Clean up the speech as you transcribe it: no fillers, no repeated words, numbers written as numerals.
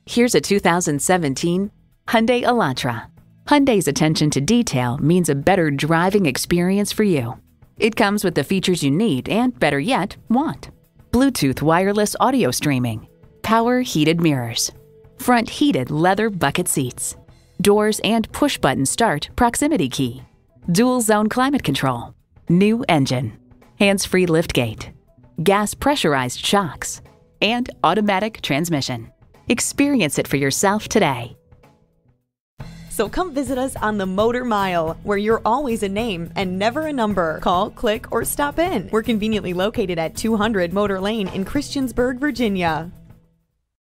Here's a 2017 Hyundai Elantra. Hyundai's attention to detail means a better driving experience for you. It comes with the features you need and, better yet, want. Bluetooth wireless audio streaming, power heated mirrors, front heated leather bucket seats, doors and push-button start proximity key, dual zone climate control, new engine, hands-free liftgate, gas pressurized shocks, and automatic transmission. Experience it for yourself today. So come visit us on the Motor Mile, where you're always a name and never a number. Call, click, or stop in. We're conveniently located at 200 Motor Lane in Christiansburg, Virginia.